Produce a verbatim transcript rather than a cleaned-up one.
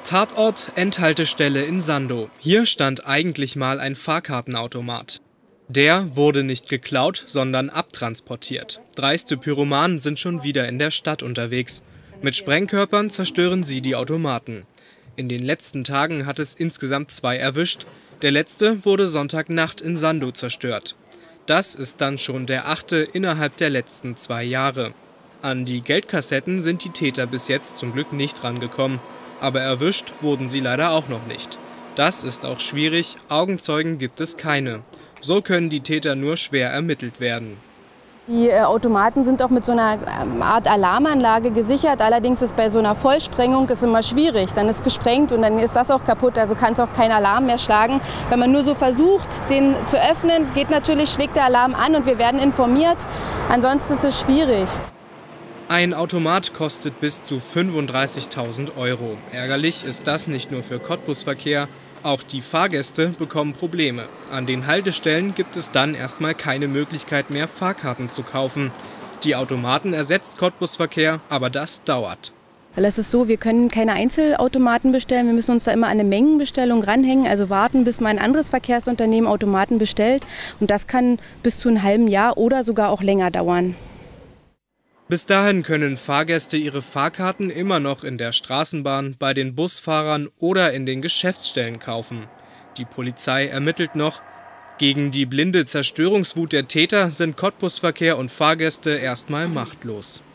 Tatort Endhaltestelle in Sandow. Hier stand eigentlich mal ein Fahrkartenautomat. Der wurde nicht geklaut, sondern abtransportiert. Dreiste Pyromanen sind schon wieder in der Stadt unterwegs. Mit Sprengkörpern zerstören sie die Automaten. In den letzten Tagen hat es insgesamt zwei erwischt. Der letzte wurde Sonntagnacht in Sandow zerstört. Das ist dann schon der achte innerhalb der letzten zwei Jahre. An die Geldkassetten sind die Täter bis jetzt zum Glück nicht rangekommen. Aber erwischt wurden sie leider auch noch nicht. Das ist auch schwierig, Augenzeugen gibt es keine. So können die Täter nur schwer ermittelt werden. Die äh, Automaten sind auch mit so einer ähm, Art Alarmanlage gesichert. Allerdings ist bei so einer Vollsprengung ist immer schwierig. Dann ist gesprengt und dann ist das auch kaputt. Also kann es auch keinen Alarm mehr schlagen. Wenn man nur so versucht, den zu öffnen, geht natürlich, schlägt der Alarm an und wir werden informiert. Ansonsten ist es schwierig. Ein Automat kostet bis zu fünfunddreißigtausend Euro. Ärgerlich ist das nicht nur für Cottbus-Verkehr, auch die Fahrgäste bekommen Probleme. An den Haltestellen gibt es dann erstmal keine Möglichkeit mehr, Fahrkarten zu kaufen. Die Automaten ersetzt Cottbus-Verkehr, aber das dauert. Weil es ist so, wir können keine Einzelautomaten bestellen, wir müssen uns da immer an eine Mengenbestellung ranhängen, also warten, bis mal ein anderes Verkehrsunternehmen Automaten bestellt. Und das kann bis zu einem halben Jahr oder sogar auch länger dauern. Bis dahin können Fahrgäste ihre Fahrkarten immer noch in der Straßenbahn, bei den Busfahrern oder in den Geschäftsstellen kaufen. Die Polizei ermittelt noch. Gegen die blinde Zerstörungswut der Täter sind Cottbus-Verkehr und Fahrgäste erstmal machtlos.